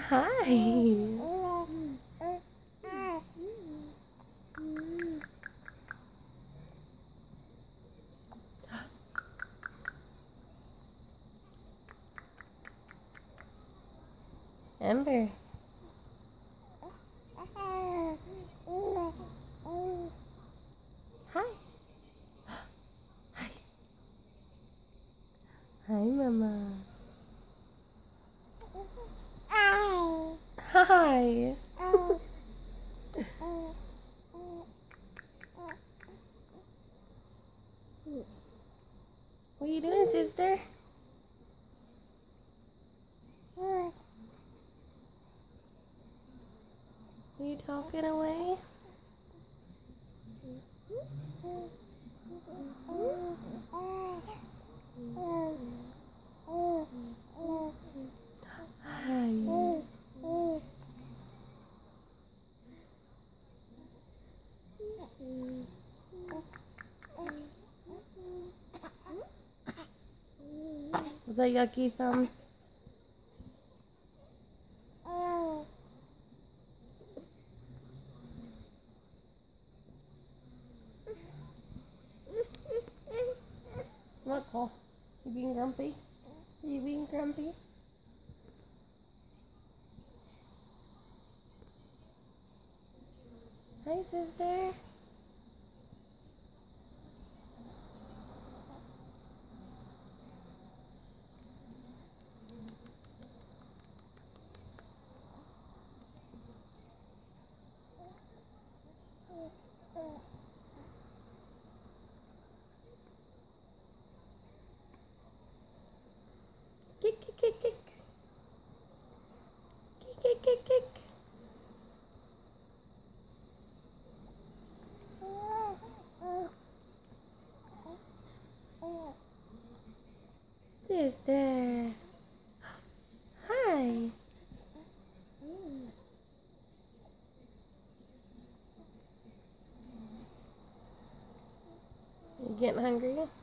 Hi. Ember. Hi. Hi. Hi, Mama. Hi. What are you doing, sister? Are you talking away? Hi. Was that yucky thumb? What, Paul? You being grumpy? Are you being grumpy? Hi, sister. Kick, kick, kick, kick. Kick, kick, kick, kick. Sister. Hi. You getting hungry?